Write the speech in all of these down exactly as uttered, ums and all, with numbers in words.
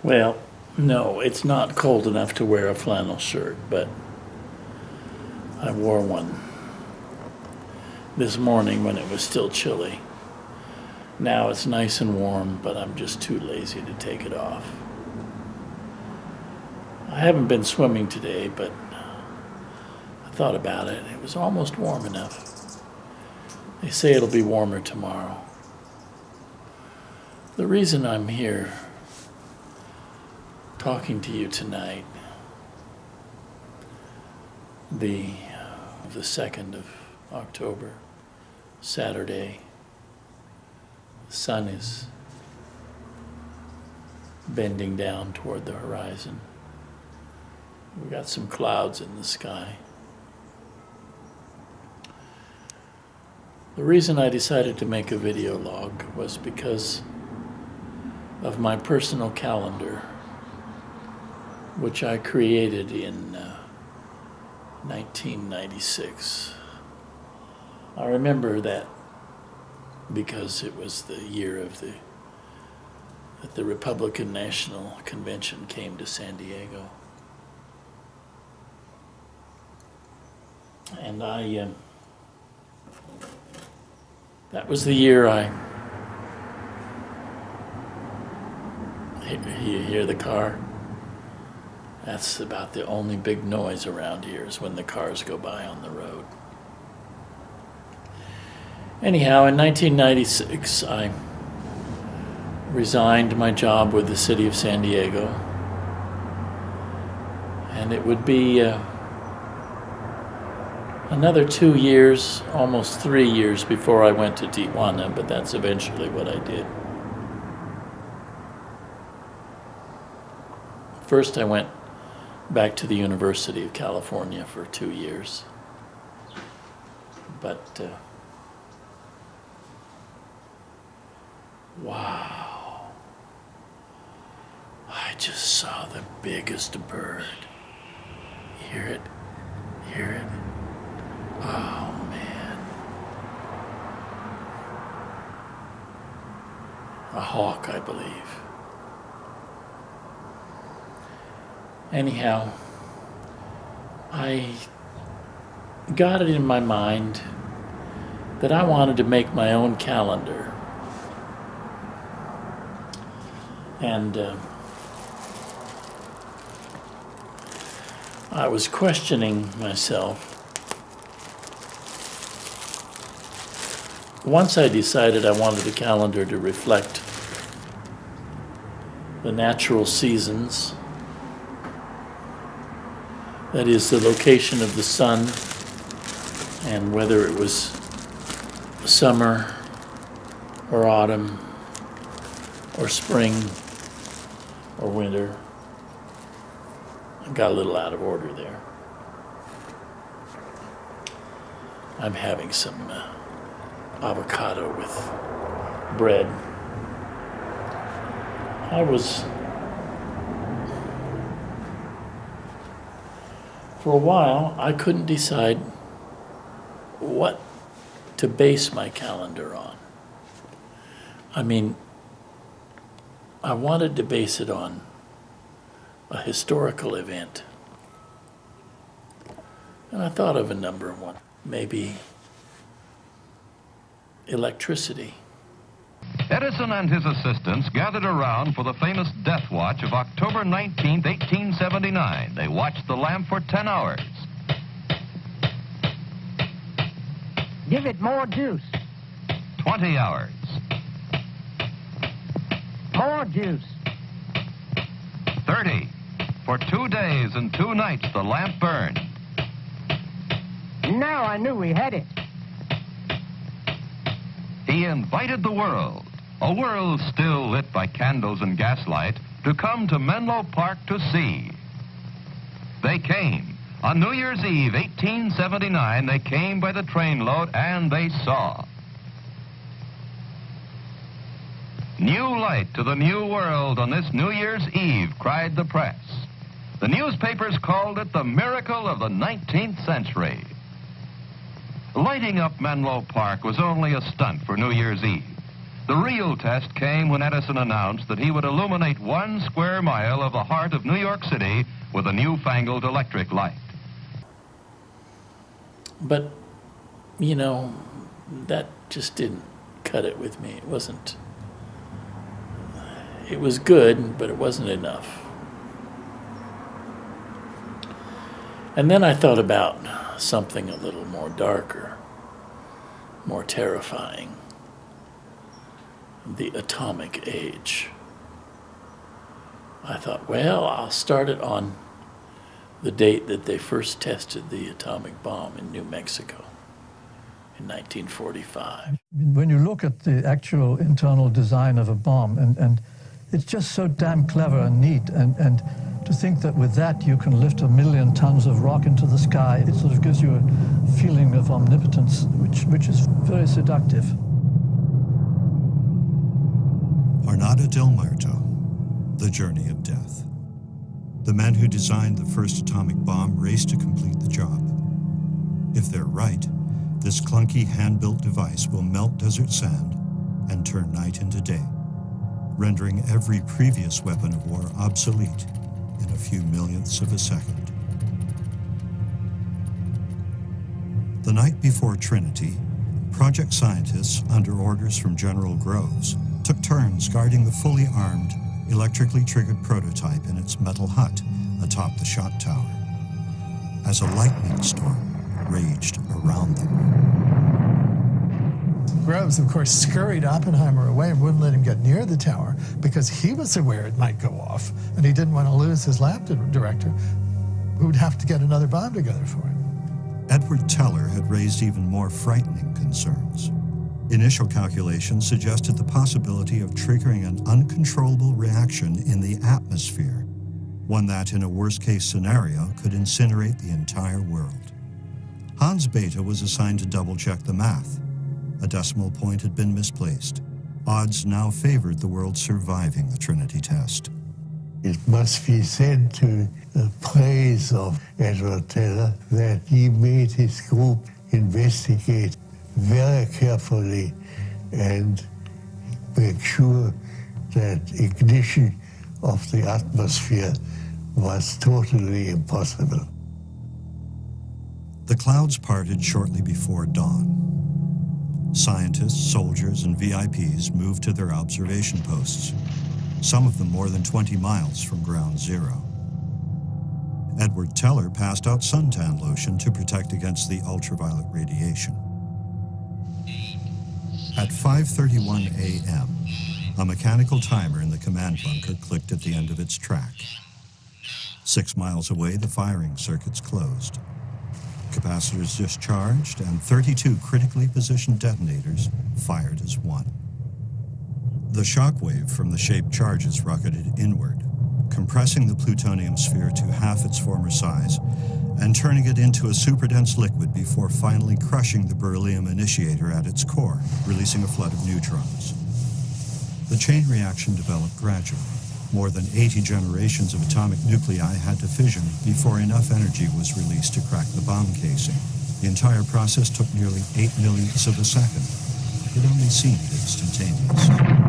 Well, no, it's not cold enough to wear a flannel shirt, but I wore one this morning when it was still chilly. Now it's nice and warm, but I'm just too lazy to take it off. I haven't been swimming today, but I thought about it. It was almost warm enough. They say it'll be warmer tomorrow. The reason I'm here talking to you tonight, the the second of October, Saturday, the sun is bending down toward the horizon. We got some clouds in the sky. The reason I decided to make a video log was because of my personal calendar, which I created in uh, nineteen ninety-six. I remember that because it was the year of the that the Republican National Convention came to San Diego. And I, uh, that was the year I, you hear the car? That's about the only big noise around here is when the cars go by on the road. Anyhow, in nineteen ninety-six, I resigned my job with the city of San Diego. And it would be uh, another two years, almost three years before I went to Tijuana, but that's eventually what I did. First, I went back to the University of California for two years. But, uh, wow, I just saw the biggest bird. Hear it, hear it. Oh, man. A hawk, I believe. Anyhow, I got it in my mind that I wanted to make my own calendar. And uh, I was questioning myself. Once I decided I wanted a calendar to reflect the natural seasons, that is, the location of the sun and whether it was summer or autumn or spring or winter. I got a little out of order there. I'm having some uh, avocado with bread. I was, for a while, I couldn't decide what to base my calendar on. I mean, I wanted to base it on a historical event. And I thought of a number of one. Maybe electricity. Edison and his assistants gathered around for the famous death watch of October nineteenth, eighteen seventy-nine. They watched the lamp for ten hours. Give it more juice. twenty hours. More juice. thirty. For two days and two nights, the lamp burned. Now I knew we had it. He invited the world, a world still lit by candles and gaslight, to come to Menlo Park to see. They came. On New Year's Eve, eighteen seventy-nine, they came by the trainload and they saw. New light to the new world on this New Year's Eve, cried the press. The newspapers called it the miracle of the nineteenth century. Lighting up Menlo Park was only a stunt for New Year's Eve. The real test came when Edison announced that he would illuminate one square mile of the heart of New York City with a newfangled electric light. But, you know, that just didn't cut it with me. It wasn't, it was good, but it wasn't enough. And then I thought about something a little more darker, more terrifying. The atomic age. I thought, well, I'll start it on the date that they first tested the atomic bomb in New Mexico in nineteen forty-five. When you look at the actual internal design of a bomb, and, and it's just so damn clever and neat, and, and to think that with that you can lift a million tons of rock into the sky, it sort of gives you a feeling of omnipotence, which, which is very seductive. Arnada del Muerto, the journey of death. The men who designed the first atomic bomb race to complete the job. If they're right, this clunky hand-built device will melt desert sand and turn night into day, rendering every previous weapon of war obsolete in a few millionths of a second. The night before Trinity, project scientists, under orders from General Groves, took turns guarding the fully armed, electrically triggered prototype in its metal hut atop the shot tower, as a lightning storm raged around them. Groves, of course, scurried Oppenheimer away and wouldn't let him get near the tower because he was aware it might go off, and he didn't want to lose his lab director, who would have to get another bomb together for him. Edward Teller had raised even more frightening concerns. Initial calculations suggested the possibility of triggering an uncontrollable reaction in the atmosphere, one that, in a worst-case scenario, could incinerate the entire world. Hans Bethe was assigned to double-check the math. A decimal point had been misplaced. Odds now favored the world surviving the Trinity test. It must be said to the praise of Edward Teller that he made his group investigate very carefully and make sure that ignition of the atmosphere was totally impossible. The clouds parted shortly before dawn. Scientists, soldiers, and V I Ps moved to their observation posts, some of them more than twenty miles from ground zero. Edward Teller passed out suntan lotion to protect against the ultraviolet radiation. At five thirty-one a m, a mechanical timer in the command bunker clicked at the end of its track. Six miles away, the firing circuits closed. Capacitors discharged, and thirty-two critically positioned detonators fired as one. The shock wave from the shaped charges rocketed inward, compressing the plutonium sphere to half its former size and turning it into a superdense liquid before finally crushing the beryllium initiator at its core, releasing a flood of neutrons. The chain reaction developed gradually. More than eighty generations of atomic nuclei had to fission before enough energy was released to crack the bomb casing. The entire process took nearly eight millionths of a second. It only seemed instantaneous.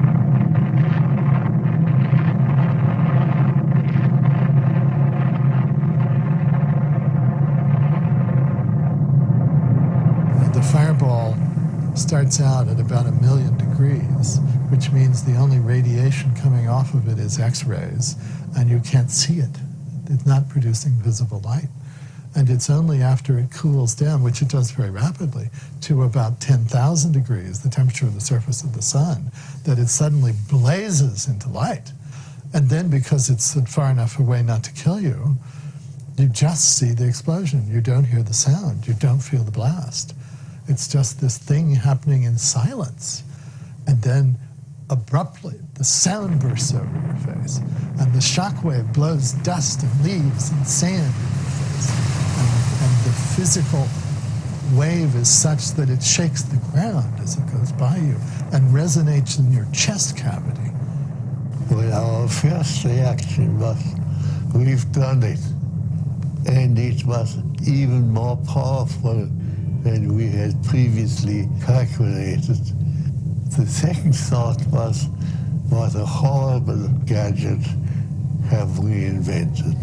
Fireball starts out at about a million degrees, which means the only radiation coming off of it is X-rays, and you can't see it. It's not producing visible light. And it's only after it cools down, which it does very rapidly, to about ten thousand degrees, the temperature of the surface of the sun, that it suddenly blazes into light. And then, because it's far enough away not to kill you, you just see the explosion. You don't hear the sound. You don't feel the blast. It's just this thing happening in silence. And then, abruptly, the sound bursts over your face, and the shock wave blows dust and leaves and sand in your face. And, and the physical wave is such that it shakes the ground as it goes by you and resonates in your chest cavity. Well, our first reaction was, we've done it. And it was even more powerful than we had previously calculated. The second thought was, what a horrible gadget have we invented.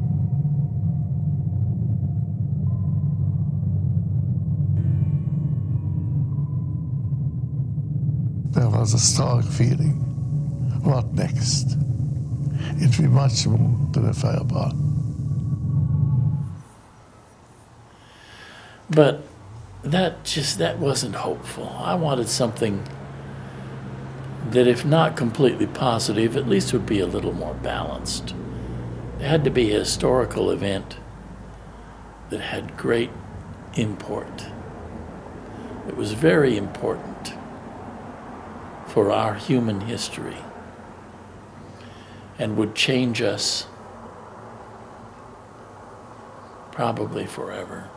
There was a strong feeling. What next? It'd be much more than a fireball. But that just, that wasn't hopeful. I wanted something that, if not completely positive, at least would be a little more balanced. It had to be a historical event that had great import. It was very important for our human history and would change us probably forever.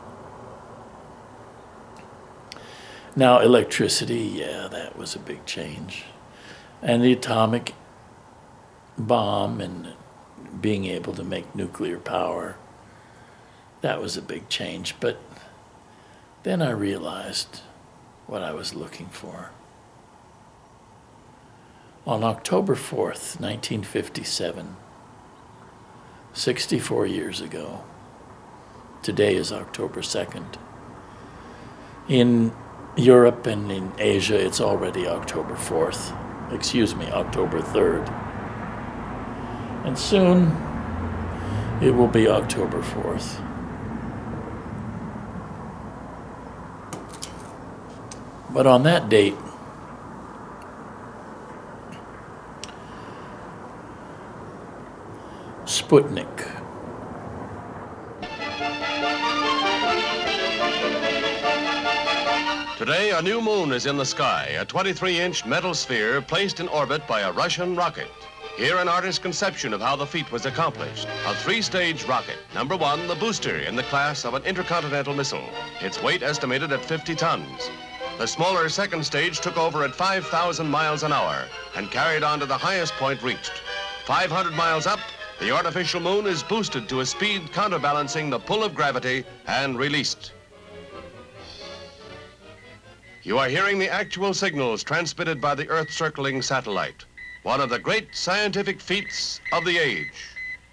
Now, electricity, yeah, that was a big change. And the atomic bomb and being able to make nuclear power, that was a big change. But then I realized what I was looking for. On October fourth, nineteen fifty-seven, sixty-four years ago, today is October second, in Europe and in Asia, it's already October fourth. Excuse me, October third. And soon, it will be October fourth. But on that date, Sputnik, today, a new moon is in the sky, a twenty-three inch metal sphere placed in orbit by a Russian rocket. Here, an artist's conception of how the feat was accomplished. A three-stage rocket. Number one, the booster in the class of an intercontinental missile. Its weight estimated at fifty tons. The smaller second stage took over at five thousand miles an hour and carried on to the highest point reached. five hundred miles up, the artificial moon is boosted to a speed counterbalancing the pull of gravity and released. You are hearing the actual signals transmitted by the Earth-circling satellite, one of the great scientific feats of the age.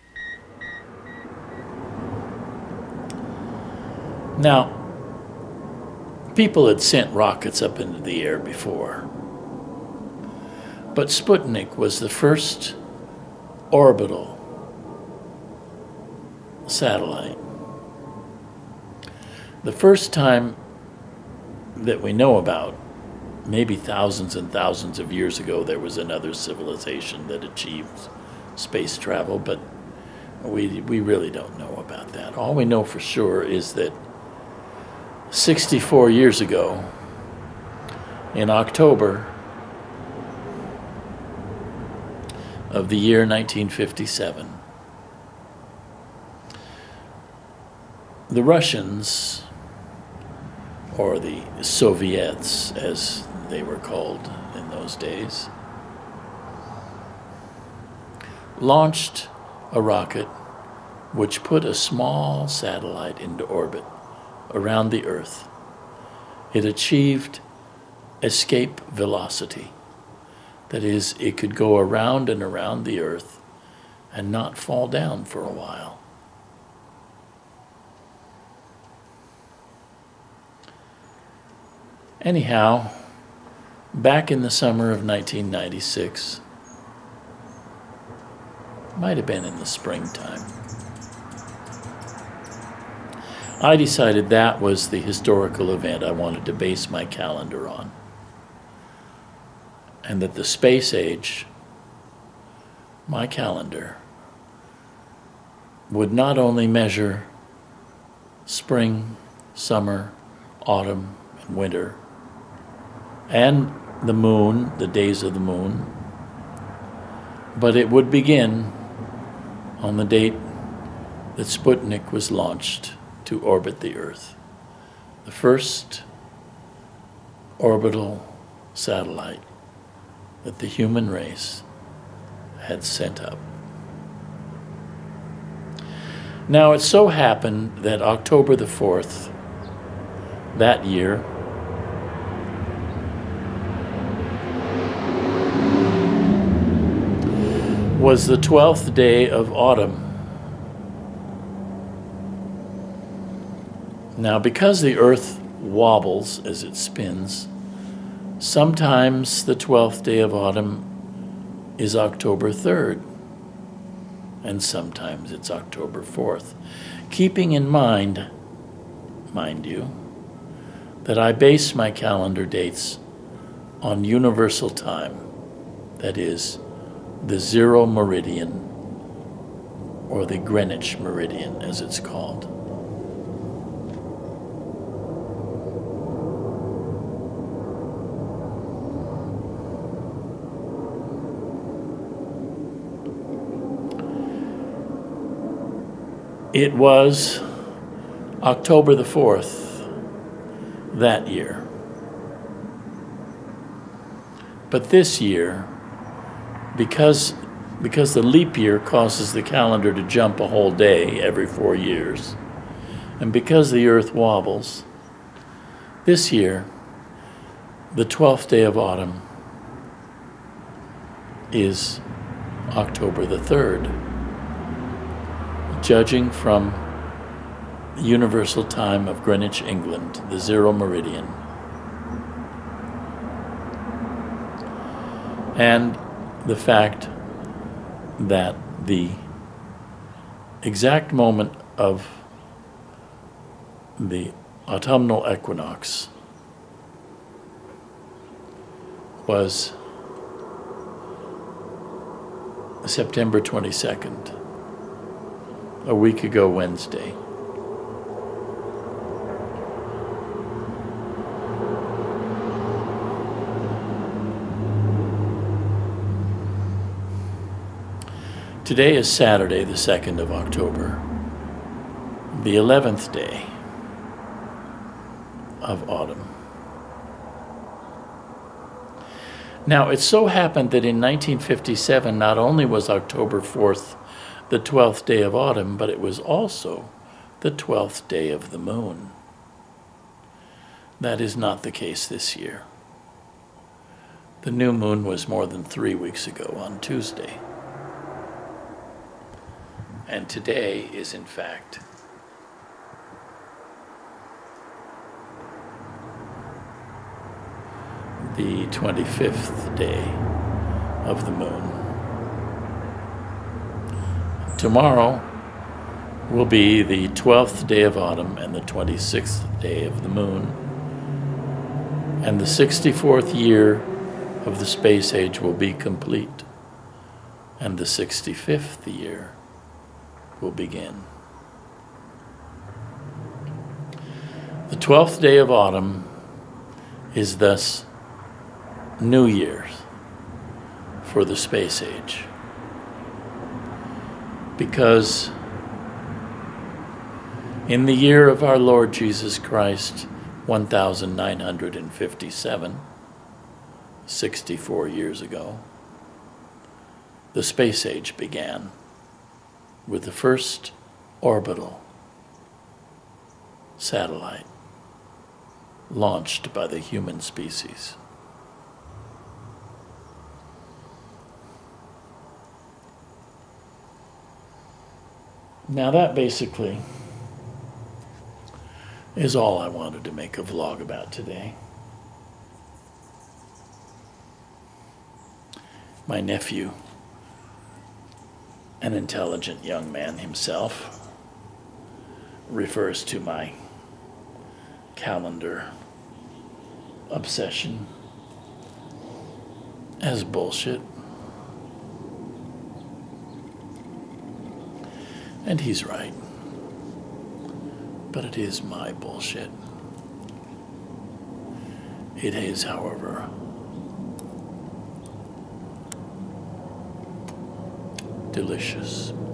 Now, people had sent rockets up into the air before, but Sputnik was the first orbital satellite. The first time that we know about, maybe thousands and thousands of years ago, there was another civilization that achieved space travel, but we, we really don't know about that. All we know for sure is that sixty-four years ago, in October of the year nineteen fifty-seven, the Russians, or the Soviets as they were called in those days, launched a rocket which put a small satellite into orbit around the Earth. It achieved escape velocity. That is, it could go around and around the Earth and not fall down for a while. Anyhow, back in the summer of nineteen ninety-six, might have been in the springtime, I decided that was the historical event I wanted to base my calendar on, and that the space age, my calendar, would not only measure spring, summer, autumn, and winter, and the moon, the days of the moon, but it would begin on the date that Sputnik was launched to orbit the Earth, the first orbital satellite that the human race had sent up. Now, it so happened that October the fourth, that year, was the twelfth day of autumn. Now, because the Earth wobbles as it spins, sometimes the twelfth day of autumn is October third, and sometimes it's October fourth. Keeping in mind, mind you, that I base my calendar dates on universal time, that is, the zero meridian, or the Greenwich meridian as it's called. It was October the fourth that year. But this year, because, because the leap year causes the calendar to jump a whole day every four years, and because the Earth wobbles, this year, the twelfth day of autumn is October the third. Judging from the universal time of Greenwich, England, the zero meridian. And the fact that the exact moment of the autumnal equinox was September twenty-second. A week ago Wednesday. Today is Saturday, the second of October, the eleventh day of autumn. Now, it so happened that in nineteen fifty-seven, not only was October fourth the twelfth day of autumn, but it was also the twelfth day of the moon. That is not the case this year. The new moon was more than three weeks ago on Tuesday. And today is, in fact, the twenty-fifth day of the moon. Tomorrow will be the twelfth day of autumn and the twenty-sixth day of the moon. And the sixty-fourth year of the space age will be complete. And the sixty-fifth year will begin. The twelfth day of autumn is thus New Year's for the space age. Because in the year of our Lord Jesus Christ, one thousand nine hundred fifty-seven, sixty-four years ago, the space age began with the first orbital satellite launched by the human species. Now that basically is all I wanted to make a vlog about today. My nephew, an intelligent young man himself, refers to my calendar obsession as bullshit. And he's right. But it is my bullshit. It is, however, delicious.